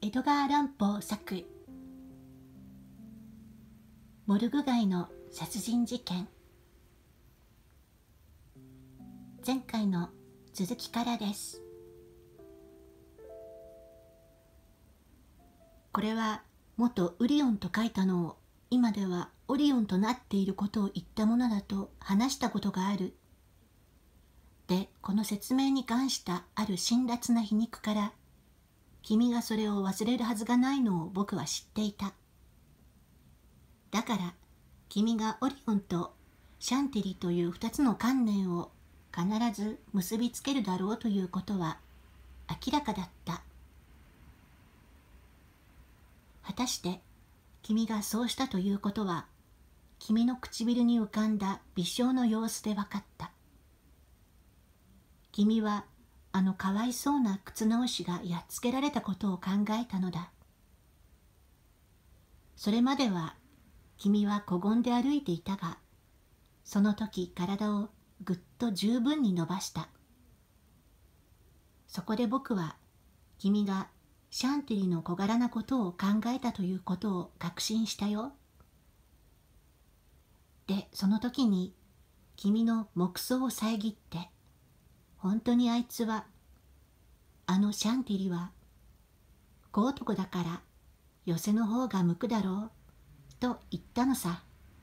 エドガー・ランポー作モルグ街の殺人事件。前回の続きからです。これは元ウリオンと書いたのを今ではオリオンとなっていることを言ったものだと話したことがある。で、この説明に関したある辛辣な皮肉から君がそれを忘れるはずがないのを僕は知っていた。だから君がオリオンとシャンティリという2つの観念を必ず結びつけるだろうということは明らかだった。果たして君がそうしたということは君の唇に浮かんだ微笑の様子で分かった。君はあのかわいそうな靴直しがやっつけられたことを考えたのだ。それまでは君はこごんで歩いていたが、その時体をぐっと十分に伸ばした。そこで僕は君がシャンティリの小柄なことを考えたということを確信したよ。で、その時に君の目想を遮って、本当にあいつは、あのシャンティリは小男だから寄せの方が向くだろうと言ったのさ。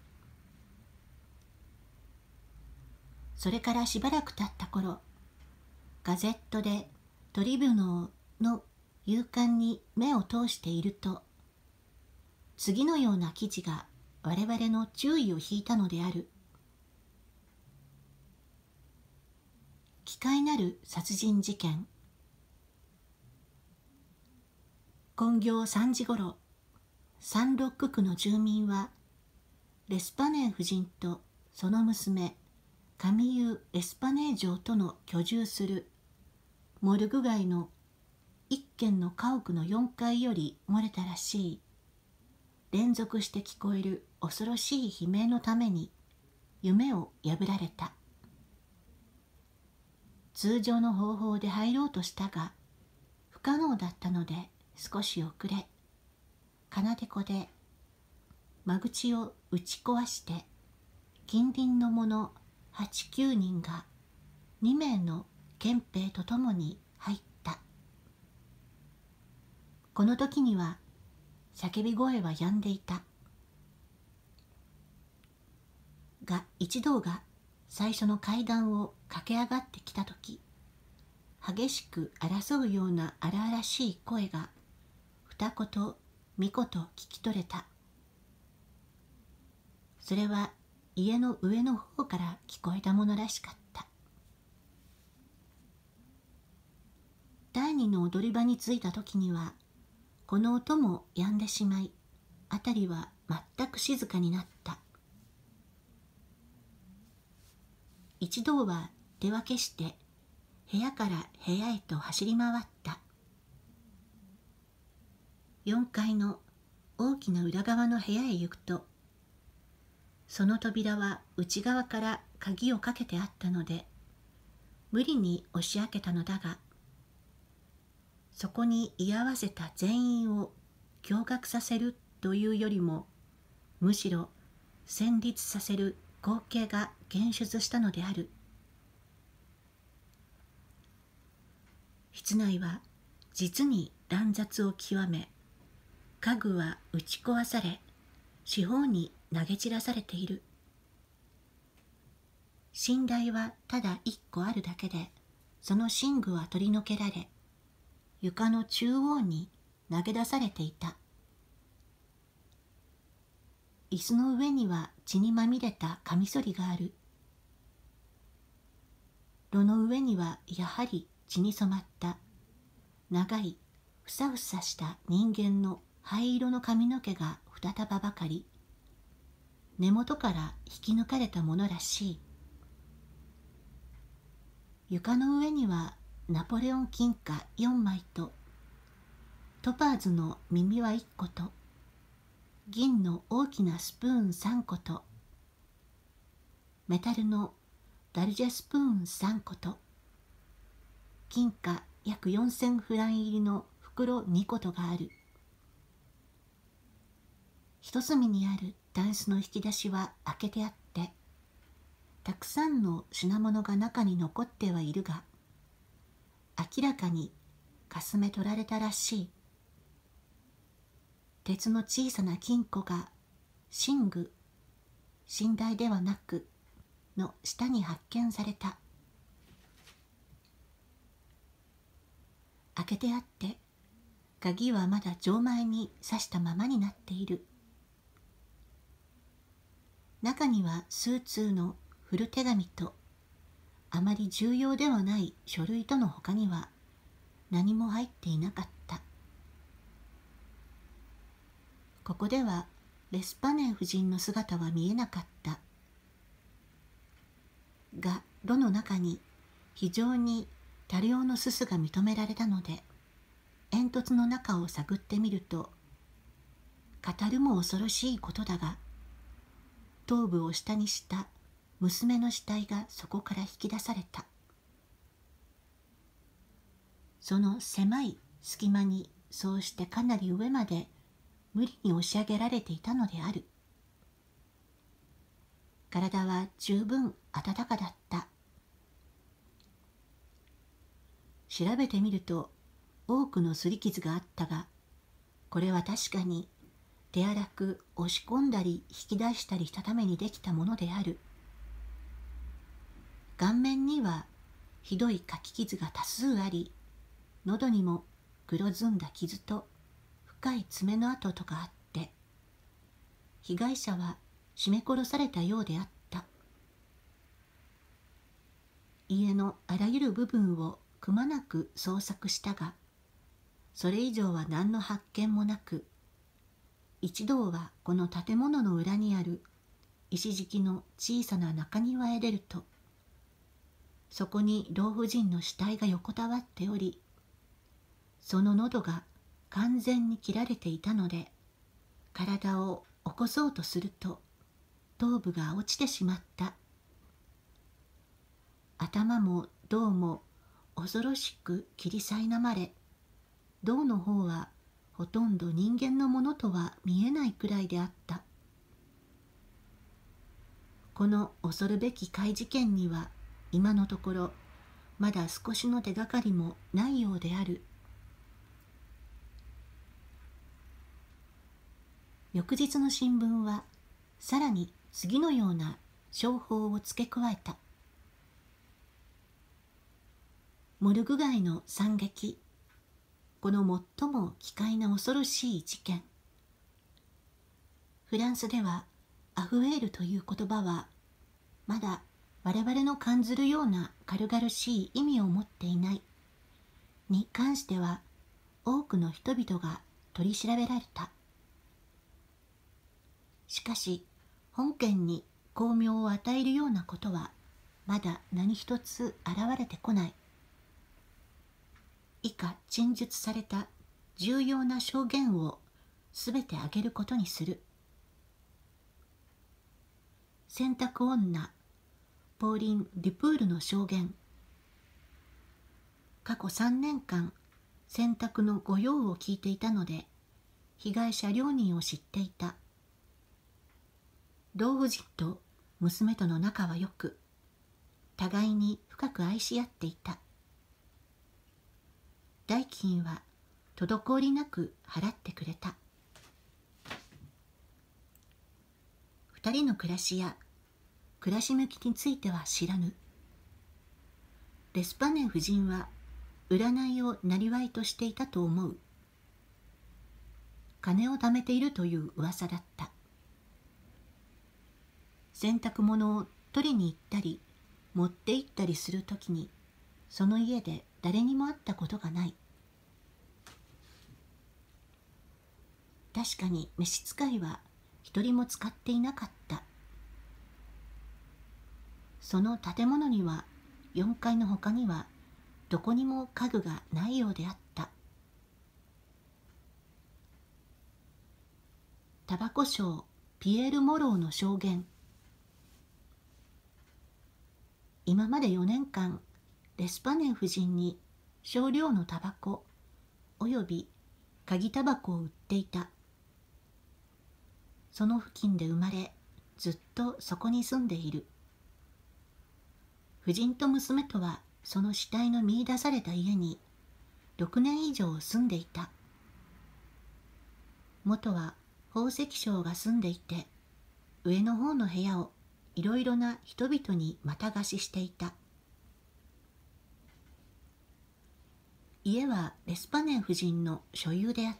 それからしばらく経った頃、ガゼットでトリビュノーの夕刊に目を通していると、次のような記事が我々の注意を引いたのである。奇怪なる殺人事件。今業3時ごろ、サンロック区の住民はレスパネー夫人とその娘カミユ・レスパネー城との居住するモルグ街の一軒の家屋の4階より漏れたらしい連続して聞こえる恐ろしい悲鳴のために夢を破られた。通常の方法で入ろうとしたが不可能だったので少し遅れ、金手こで間口を打ち壊して近隣の者8、9人が2名の憲兵とともに入った。この時には叫び声は止んでいたが、一同が最初の階段を駆け上がってきた時、激しく争うような荒々しい声が二言三言聞き取れた。それは家の上の方から聞こえたものらしかった。第二の踊り場に着いた時にはこの音も止んでしまい、辺りは全く静かになった。一同は手分けして部屋から部屋へと走り回った。4階の大きな裏側の部屋へ行くと、その扉は内側から鍵をかけてあったので無理に押し開けたのだが、そこに居合わせた全員を驚愕させるというよりも、むしろ戦慄させる光景が現出したのである。室内は実に乱雑を極め、家具は打ち壊され四方に投げ散らされている。寝台はただ1個あるだけで、その寝具は取り除けられ、床の中央に投げ出されていた。椅子の上には血にまみれたカミソリがある。炉の上にはやはり血に染まった長いふさふさした人間の灰色の髪の毛が二束ばかり、根元から引き抜かれたものらしい。床の上にはナポレオン金貨4枚とトパーズの耳輪1個と銀の大きなスプーン3個とメタルのダルジェスプーン3個と金貨約4000フラン入りの袋2個とがある。一隅にあるタンスの引き出しは開けてあって、たくさんの品物が中に残ってはいるが、明らかにかすめ取られたらしい。鉄の小さな金庫が寝具、寝台ではなくの下に発見された。開けてあって、鍵はまだ錠前に刺したままになっている。中には数通の古手紙と、あまり重要ではない書類とのほかには何も入っていなかった。ここではレスパネン夫人の姿は見えなかった。が、炉の中に非常に多量のすすが認められたので、煙突の中を探ってみると、語るも恐ろしいことだが、頭部を下にした娘の死体がそこから引き出された。その狭い隙間にそうしてかなり上まで無理に押し上げられていたのである。体は十分温かだった。調べてみると多くの擦り傷があったが、これは確かに手荒く押し込んだり引き出したりしたためにできたものである。顔面にはひどいかき傷が多数あり、喉にも黒ずんだ傷と深い爪の跡とかあって、被害者は絞め殺されたようであった。家のあらゆる部分をくまなく捜索したが、それ以上は何の発見もなく、一同はこの建物の裏にある石敷きの小さな中庭へ出ると、そこに老婦人の死体が横たわっており、その喉が完全に切られていたので、体を起こそうとすると頭部が落ちてしまった。頭も胴も恐ろしく切り苛まれ、胴の方はほとんど人間のものとは見えないくらいであった。この恐るべき怪事件には今のところまだ少しの手がかりもないようである。翌日の新聞はさらに次のような商法を付け加えた。モルグ街の惨劇、この最も奇怪な恐ろしい事件。フランスではアフェールという言葉はまだ我々の感ずるような軽々しい意味を持っていないに関しては多くの人々が取り調べられた。しかし本件に光明を与えるようなことはまだ何一つ現れてこない。以下陳述された重要な証言をすべて挙げることにする。洗濯女ポーリン・デュプールの証言。過去3年間洗濯の御用を聞いていたので、被害者両人を知っていた。老婦人と娘との仲はよく、互いに深く愛し合っていた。代金は滞りなく払ってくれた。二人の暮らしや暮らし向きについては知らぬ。レスパネン夫人は占いを生りとしていたと思う。金を貯めているという噂だった。洗濯物を取りに行ったり持って行ったりするときに、その家で誰にも会ったことがない。確かに召使いは一人も使っていなかった。その建物には4階の他にはどこにも家具がないようであった。タバコ商ピエール・モローの証言。今まで4年間レスパネン夫人に少量のタバコおよび鍵タバコを売っていた。その付近で生まれ、ずっとそこに住んでいる。夫人と娘とはその死体の見出された家に6年以上住んでいた。元は宝石商が住んでいて、上の方の部屋をいろいろな人々にまた貸ししていた。家はレスパネン夫人の所有であった。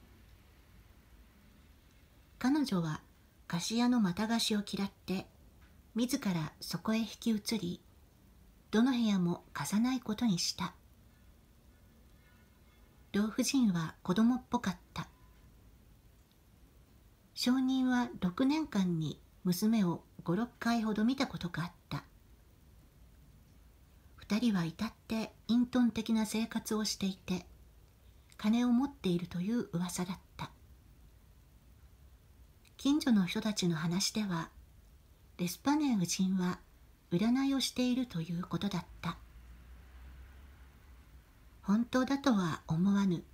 彼女は菓子屋のまた貸しを嫌って、自らそこへ引き移り、どの部屋も貸さないことにした。老婦人は子供っぽかった。証人は6年間に娘を5、6回ほど見たことがあった。2人は至って隠遁的な生活をしていて、金を持っているという噂だった。近所の人たちの話では、レスパネン夫人は占いをしているということだった。本当だとは思わぬ。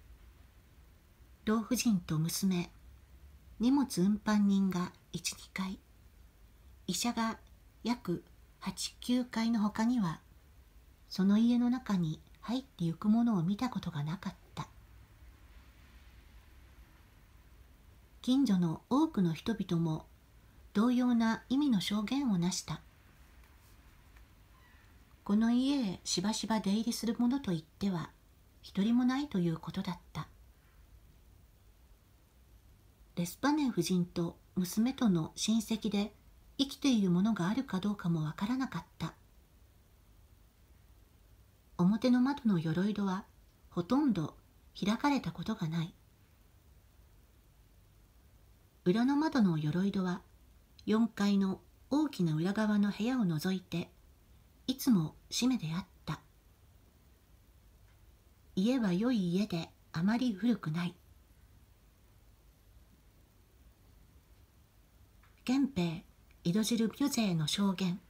老婦人と娘、荷物運搬人が1、2階、医者が約8、9階の他には、その家の中に入ってゆくものを見たことがなかった。近所の多くの人々も同様な意味の証言をなした。この家へしばしば出入りする者といっては一人もないということだった。レスパネン夫人と娘との親戚で生きているものがあるかどうかもわからなかった。表の窓の鎧戸はほとんど開かれたことがない。裏の窓の鎧戸は4階の大きな裏側の部屋を除いていつも閉めであった。家は良い家であまり古くない。憲兵井戸汁ビュゼーの証言。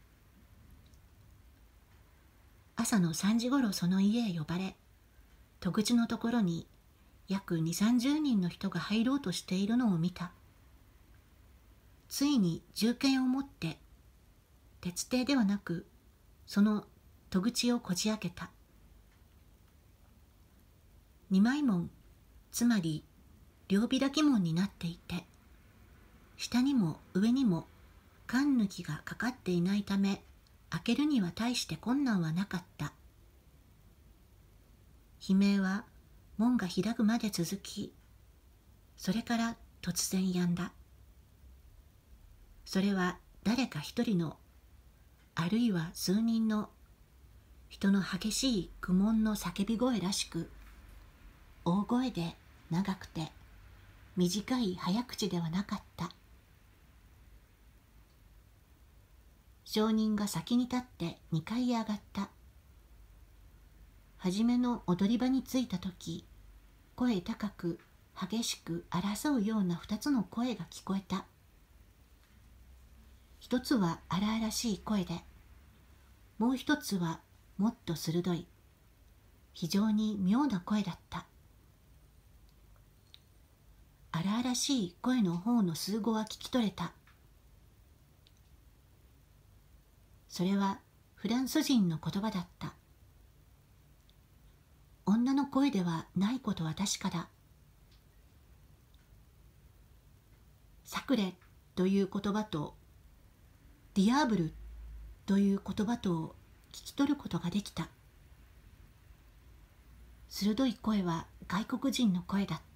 朝の3時ごろその家へ呼ばれ、戸口のところに約2、30人の人が入ろうとしているのを見た。ついに銃剣を持って鉄蹄ではなくその戸口をこじ開けた。二枚門、つまり両開き門になっていて、下にも上にも缶抜きがかかっていないため、開けるには大して困難はなかった。悲鳴は門が開くまで続き、それから突然止んだ。それは誰か一人の、あるいは数人の人の激しい苦悶の叫び声らしく、大声で長くて短い早口ではなかった。証人が先に立って2階へ上がった。はじめの踊り場に着いたとき、声高く激しく争うような2つの声が聞こえた。一つは荒々しい声で、もう一つはもっと鋭い、非常に妙な声だった。荒々しい声の方の数語は聞き取れた。それはフランス人の言葉だった。女の声ではないことは確かだ。サクレという言葉とディアーブルという言葉とを聞き取ることができた。鋭い声は外国人の声だった。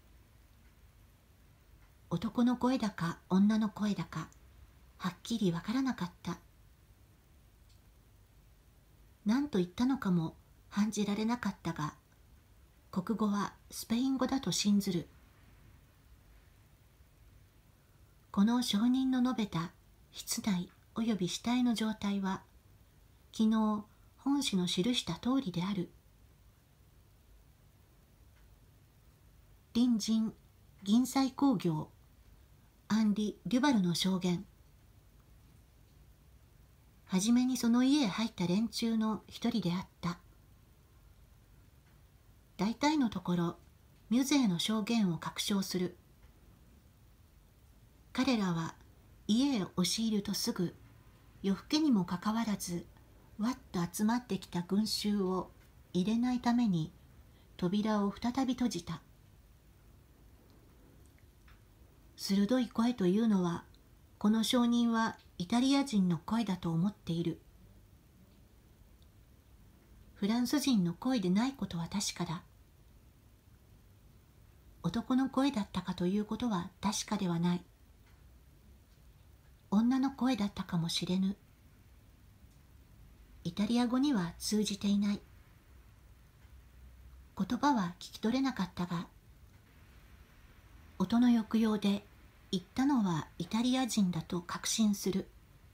男の声だか女の声だかはっきりわからなかった。何と言ったのかも判じられなかったが、国語はスペイン語だと信ずる。この証人の述べた室内および死体の状態は、昨日本紙の記した通りである。隣人銀彩工業アンリ・デュバルの証言。はじめにその家へ入った連中の一人であった。 大体のところミュゼの証言を確証する。彼らは家へ押し入るとすぐ、夜更けにもかかわらずわっと集まってきた群衆を入れないために扉を再び閉じた。鋭い声というのは、この証人はイタリア人の声だと思っている。フランス人の声でないことは確かだ。男の声だったかということは確かではない。女の声だったかもしれぬ。イタリア語には通じていない。言葉は聞き取れなかったが、音の抑揚で言ったのはイタリア人だと確信する。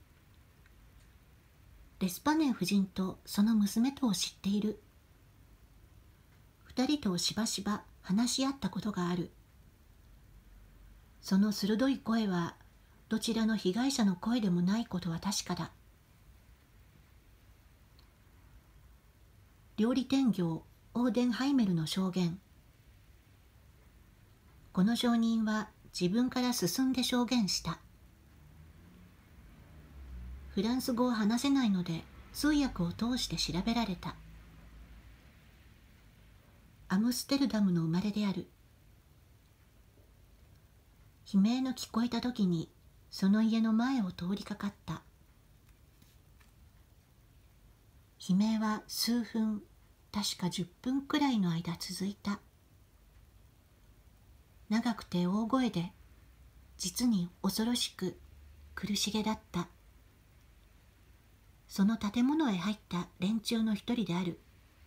レスパネ夫人とその娘とを知っている。二人としばしば話し合ったことがある。その鋭い声はどちらの被害者の声でもないことは確かだ。料理店業オーデンハイメルの証言。この証人は自分から進んで証言した。フランス語を話せないので通訳を通して調べられた。アムステルダムの生まれである。悲鳴の聞こえたときにその家の前を通りかかった。悲鳴は数分、確か10分くらいの間続いた。長くて大声で、実に恐ろしく苦しげだった。その建物へ入った連中の一人である。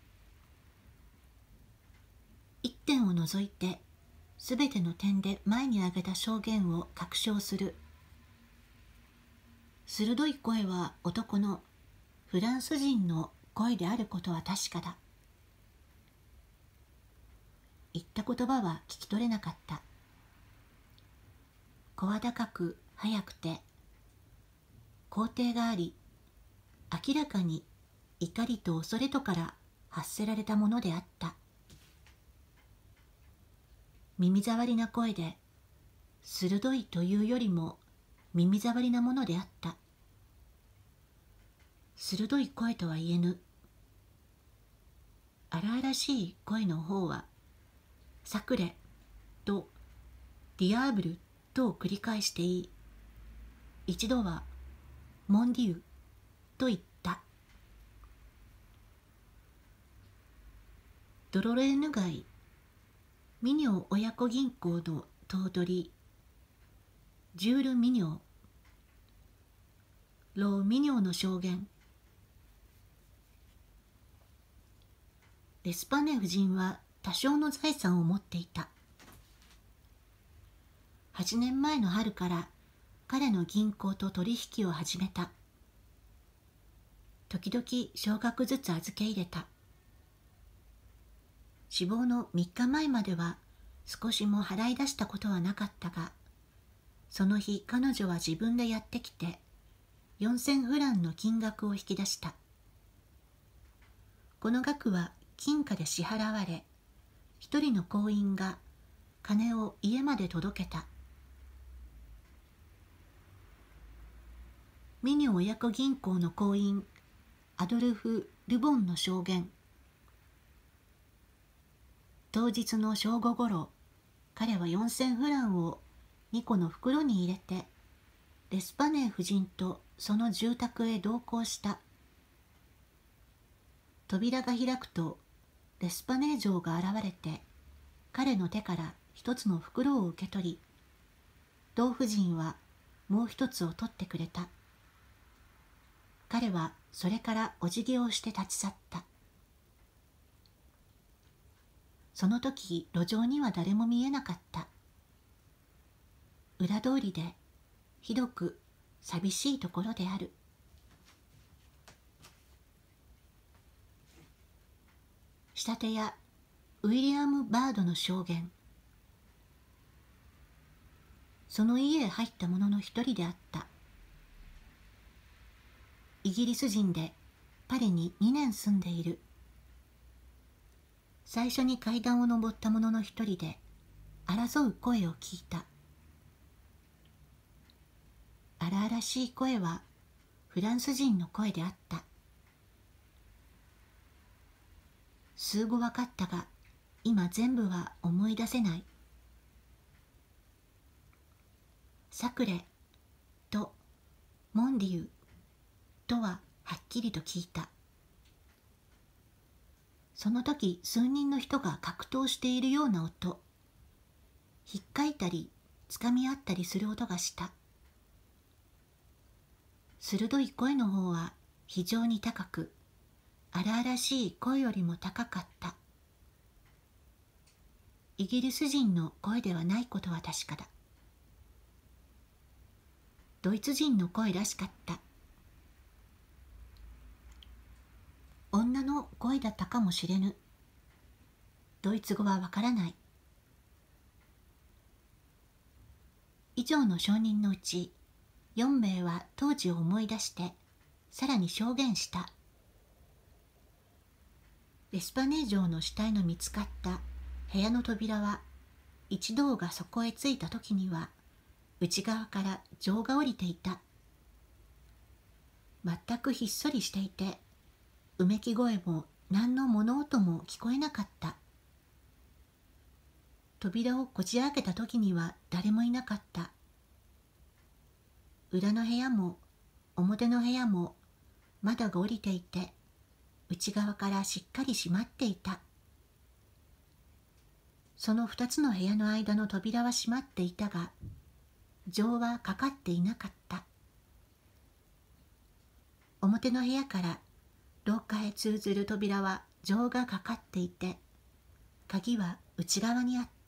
一点を除いて、すべての点で前に挙げた証言を確証する。鋭い声は男のフランス人の声であることは確かだ。言った言葉は聞き取れなかった。声高く速くて、肯定があり、明らかに怒りと恐れとから発せられたものであった。耳障りな声で、鋭いというよりも耳障りなものであった。鋭い声とは言えぬ。荒々しい声の方は、サクレとディアーブルとを繰り返していい。一度はモンディウと言った。ドロレーヌ街ミニョ親子銀行の頭取ジュール・ミニョロー・ミニョの証言。レスパネ夫人は多少の財産を持っていた。8年前の春から彼の銀行と取引を始めた。時々少額ずつ預け入れた。死亡の3日前までは少しも払い出したことはなかったが、その日彼女は自分でやってきて4000フランの金額を引き出した。この額は金貨で支払われ、一人の行員が金を家まで届けた。ミニョ親子銀行の行員アドルフ・ルボンの証言。当日の正午ごろ、彼は4000フランを2個の袋に入れて、レスパネー夫人とその住宅へ同行した。扉が開くと、レスパネー嬢が現れて、彼の手から一つの袋を受け取り、同夫人はもう一つを取ってくれた。彼はそれからお辞儀をして立ち去った。その時、路上には誰も見えなかった。裏通りで、ひどく寂しいところである。仕立て屋ウィリアム・バードの証言。その家へ入った者の一人であった。イギリス人でパリに2年住んでいる。 最初に階段を上った者の一人で争う声を聞いた。荒々しい声はフランス人の声であった。数語わかったが、今全部は思い出せない。サクレとモンディウとははっきりと聞いた。その時数人の人が格闘しているような音、ひっかいたりつかみ合ったりする音がした。鋭い声の方は非常に高く、荒々しい声よりも高かった。イギリス人の声ではないことは確かだ。ドイツ人の声らしかった。女の声だったかもしれぬ。ドイツ語はわからない。以上の証人のうち4名は当時を思い出してさらに証言した。エスパネー城の死体の見つかった部屋の扉は、一同がそこへ着いた時には内側から錠が下りていた。全くひっそりしていて、うめき声も何の物音も聞こえなかった。扉をこじ開けた時には誰もいなかった。裏の部屋も表の部屋も窓が下りていて、内側からしっかり閉まっていた。その2つの部屋の間の扉は閉まっていたが、錠はかかっていなかった。表の部屋から廊下へ通ずる扉は錠がかかっていて、鍵は内側にあった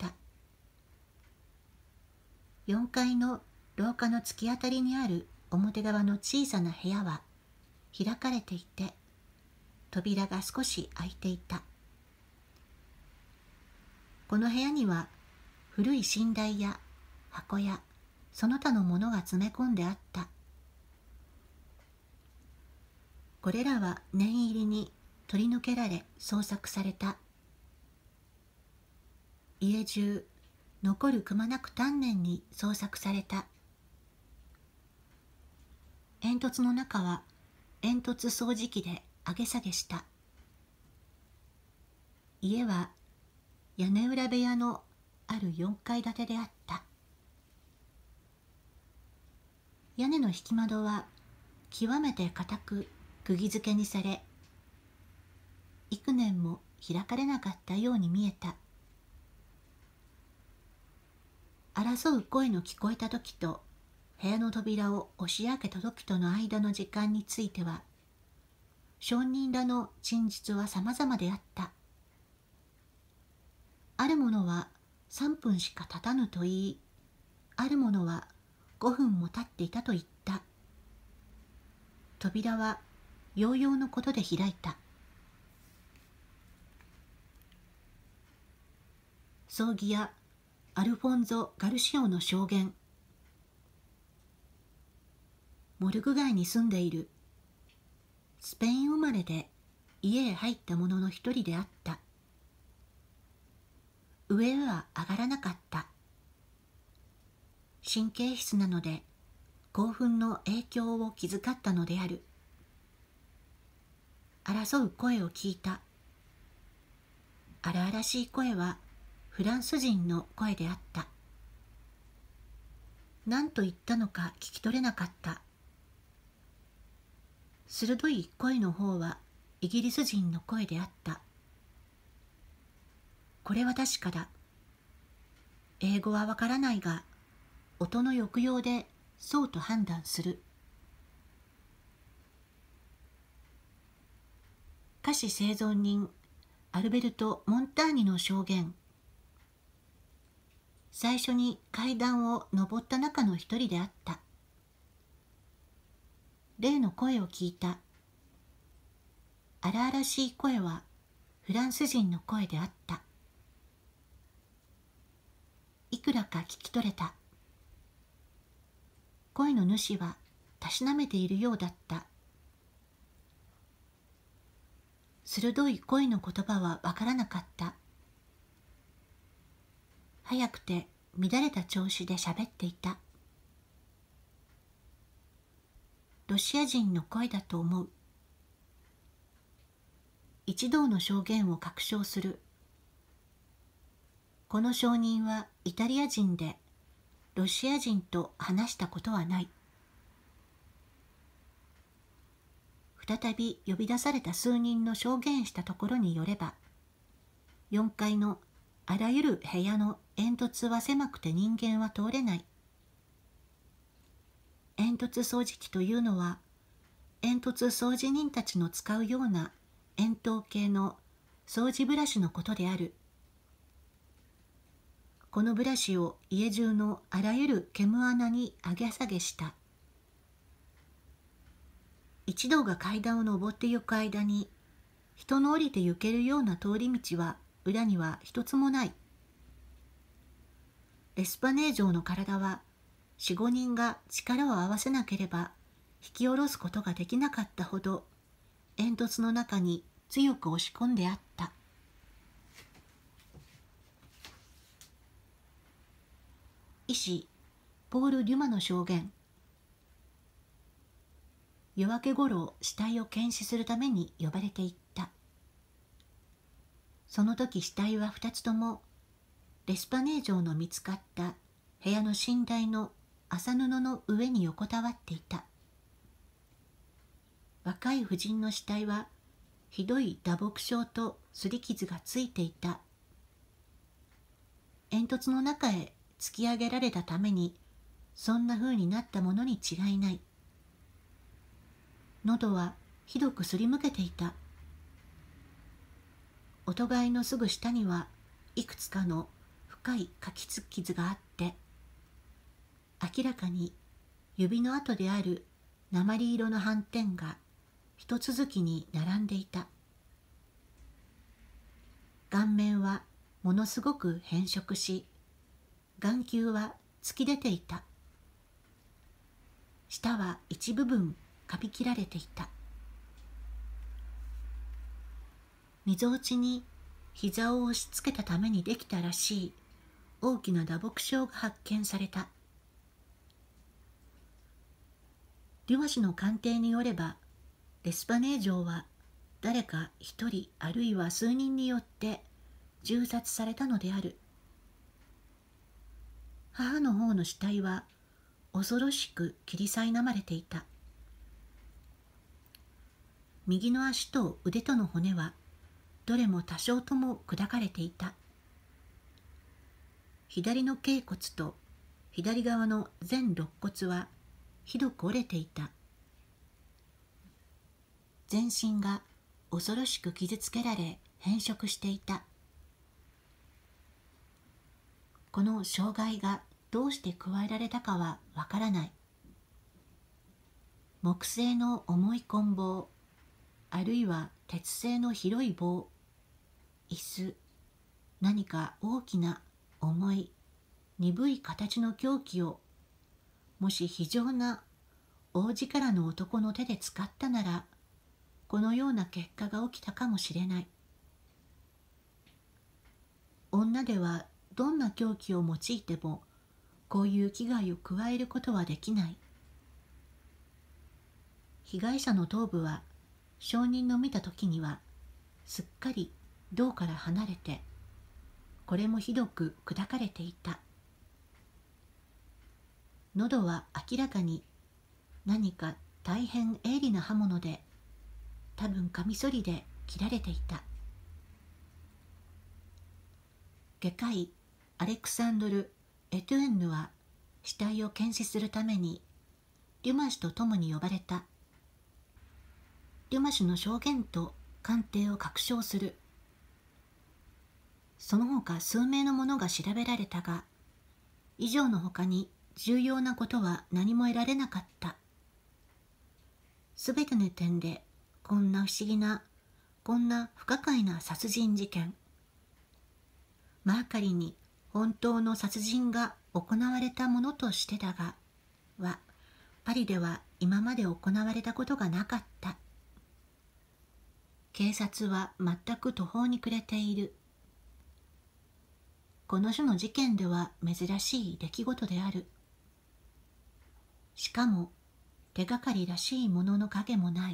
。4階の廊下の突き当たりにある表側の小さな部屋は開かれていて、扉が少し開いていた。この部屋には古い寝台や箱やその他のものが詰め込んであった。これらは念入りに取り除けられ捜索された。家中残るくまなく丹念に捜索された。煙突の中は煙突掃除機で上げ下げした。家は屋根裏部屋のある4階建てであった。屋根の引き窓は極めて固く釘付けにされ、幾年も開かれなかったように見えた。争う声の聞こえた時と部屋の扉を押し開けた時との間の時間については、証人らの陳述は様々であった。ある者は3分しか経たぬと言い、ある者は5分も経っていたと言った。扉はようようのことで開いた。葬儀屋アルフォンゾ・ガルシオの証言。モルグ街に住んでいる。スペイン生まれで家へ入った者の一人であった。上へは上がらなかった。神経質なので興奮の影響を気遣ったのである。争う声を聞いた。荒々しい声はフランス人の声であった。何と言ったのか聞き取れなかった。鋭い声の方はイギリス人の声であった。これは確かだ。英語はわからないが、音の抑揚でそうと判断する。菓子製造人アルベルト・モンターニの証言。最初に階段を上った中の一人であった。例の声を聞いた。荒々しい声はフランス人の声であった。いくらか聞き取れた。声の主はたしなめているようだった。 鋭い恋の言葉はわからなかった。早くて乱れた調子で喋っていた。ロシア人の声だと思う。一同の証言を確証する。この証人はイタリア人で、ロシア人と話したことはない。再び呼び出された数人の証言したところによれば、4階のあらゆる部屋の煙突は狭くて人間は通れない。煙突掃除機というのは、煙突掃除人たちの使うような円筒形の掃除ブラシのことである。このブラシを家中のあらゆる煙穴に上げ下げした。一同が階段を上ってゆく間に、人の降りて行けるような通り道は裏には一つもない。レスパネー城の体は4、5人が力を合わせなければ引き下ろすことができなかったほど煙突の中に強く押し込んであった。医師ポール・デュマの証言。夜明けごろ死体を検視するために呼ばれていった。その時死体は2つともレスパネー城の見つかった部屋の寝台の麻布の上に横たわっていた。若い婦人の死体はひどい打撲傷と擦り傷がついていた。煙突の中へ突き上げられたためにそんな風になったものに違いない。喉はひどくすりむけていた。お互いのすぐ下にはいくつかの深いかきつき傷があって、明らかに指の跡である鉛色の斑点が一続きに並んでいた。顔面はものすごく変色し、眼球は突き出ていた。舌は一部分かび切られていた。みぞおちに膝を押し付けたためにできたらしい大きな打撲傷が発見された。デュマ氏の鑑定によれば、レスパネー城は誰か一人あるいは数人によって銃殺されたのである。母の方の死体は恐ろしく切り苛まれていた。右の足と腕との骨はどれも多少とも砕かれていた。左の脛骨と左側の全肋骨はひどく折れていた。全身が恐ろしく傷つけられ変色していた。この傷害がどうして加えられたかはわからない。木製の重い棍棒、あるいは鉄製の広い棒、椅子、何か大きな重い鈍い形の凶器を、もし非常な大力の男の手で使ったなら、このような結果が起きたかもしれない。女ではどんな凶器を用いてもこういう危害を加えることはできない。被害者の頭部は証人の見た時にはすっかり胴から離れて、これもひどく砕かれていた。喉は明らかに何か大変鋭利な刃物で、多分カミソリで切られていた。外科医アレクサンドル・エトゥエンヌは死体を検視するためにデュマ氏と共に呼ばれた。デュマ氏の証言と鑑定を確証する。その他数名の者が調べられたが、以上の他に重要なことは何も得られなかった。すべての点でこんな不思議な、こんな不可解な殺人事件、マーカリに本当の殺人が行われたものとしてだが、パリでは今まで行われたことがなかった。 警察は全く途方に暮れている。この種の事件では珍しい出来事である。しかも手がかりらしいものの影もない。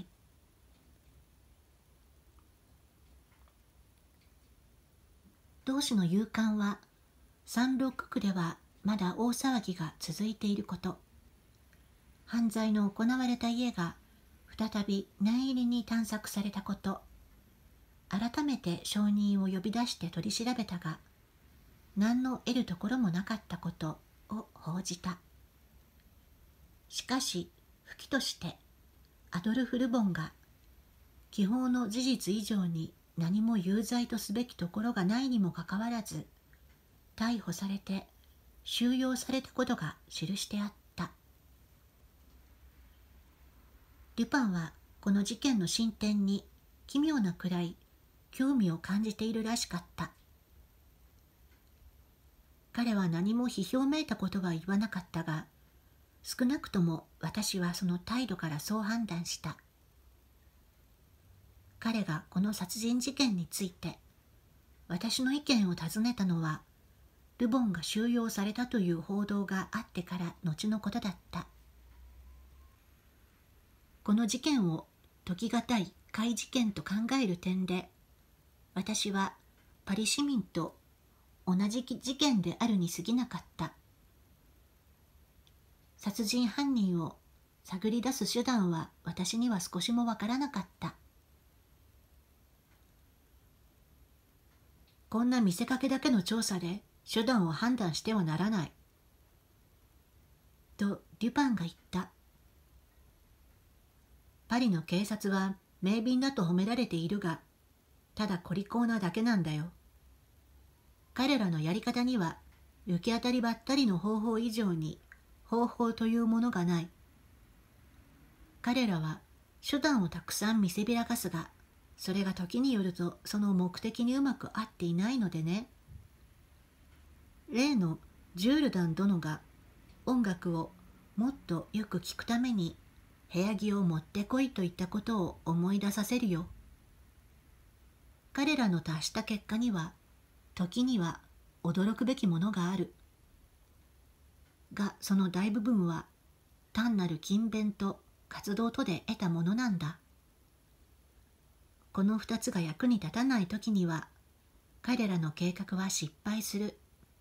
同種の夕刊はサンロック区ではまだ大騒ぎが続いていること、犯罪の行われた家が再び念入りに探索されたこと、改めて証人を呼び出して取り調べたが何の得るところもなかったことを報じた。しかし不としてアドルフ・ルボンが既法の事実以上に何も有罪とすべきところがないにもかかわらず逮捕されて収容されたことが記してあった。デュパンはこの事件の進展に奇妙なくらい興味を感じているらしかった。彼は何も批評めいたことは言わなかったが、少なくとも私はその態度からそう判断した。彼がこの殺人事件について私の意見を尋ねたのは、ルボンが収容されたという報道があってから後のことだった。この事件を解きがたい怪事件と考える点で、私はパリ市民と同じ事件であるに過ぎなかった。殺人犯人を探り出す手段は私には少しもわからなかった。こんな見せかけだけの調査で手段を判断してはならない。とデュパンが言った。パリの警察は明敏だと褒められているが、ただ利口なだけなんだよ。彼らのやり方には行き当たりばったりの方法以上に方法というものがない。彼らは手段をたくさん見せびらかすが、それが時によるとその目的にうまく合っていないのでね。例のジュールダン殿が音楽をもっとよく聞くために部屋着を持ってこいといったことを思い出させるよ。彼らの達した結果には時には驚くべきものがある。がその大部分は単なる勤勉と活動とで得たものなんだ。この二つが役に立たない時には彼らの計画は失敗する。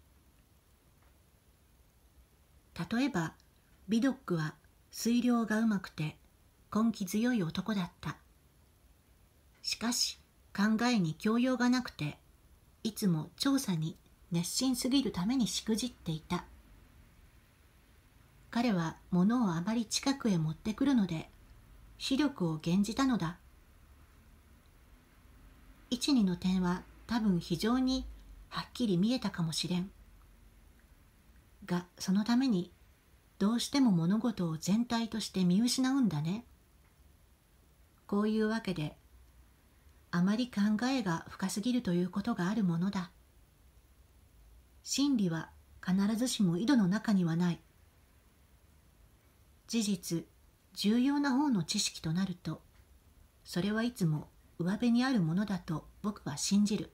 例えばビドックは推量がうまくて根気強い男だった。しかし考えに教養がなくていつも調査に熱心すぎるためにしくじっていた。彼は物をあまり近くへ持ってくるので視力を減じたのだ。一二の点は多分非常にはっきり見えたかもしれん。がそのためにどうしても物事を全体として見失うんだね。こういうわけであまり考えが深すぎるということがあるものだ。真理は必ずしも井戸の中にはない。事実、重要な方の知識となると、それはいつも上辺にあるものだと僕は信じる。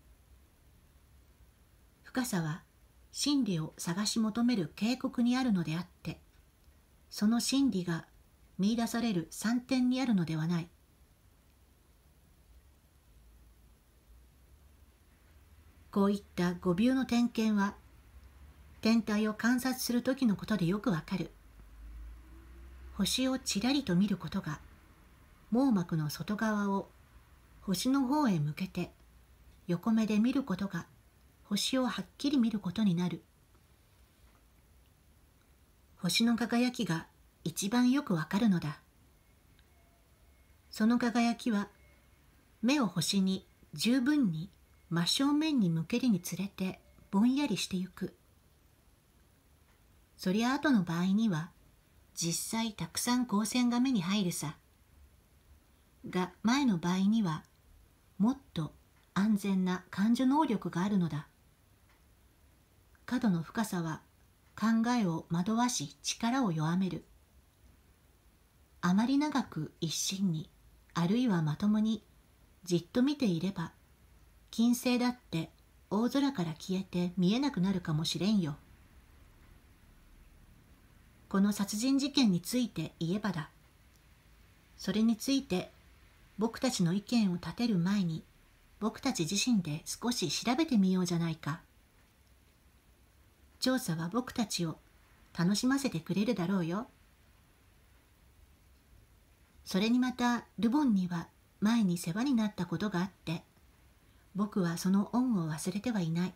深さは真理を探し求める警告にあるのであって、その真理が見出される山点にあるのではない。こういった五謬の点検は、天体を観察するときのことでよくわかる。星をちらりと見ることが、網膜の外側を星の方へ向けて横目で見ることが星をはっきり見ることになる。星の輝きが一番よくわかるのだ。その輝きは目を星に十分に真正面に向けるにつれてぼんやりしてゆく。そりゃ後の場合には実際たくさん光線が目に入るさ。が前の場合にはもっと安全な感受能力があるのだ。角の深さは考えを惑わし力を弱める。あまり長く一心にあるいはまともにじっと見ていれば、金星だって大空から消えて見えなくなるかもしれんよ。この殺人事件について言えばだ。それについて僕たちの意見を立てる前に、僕たち自身で少し調べてみようじゃないか。調査は僕たちを楽しませてくれるだろうよ。それにまたルボンには前に世話になったことがあって、僕はその恩を忘れてはいない。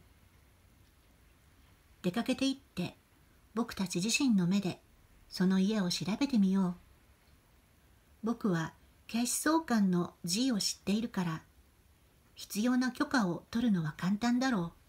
出かけて行って僕たち自身の目でその家を調べてみよう。僕は警視総監の G を知っているから、必要な許可を取るのは簡単だろう。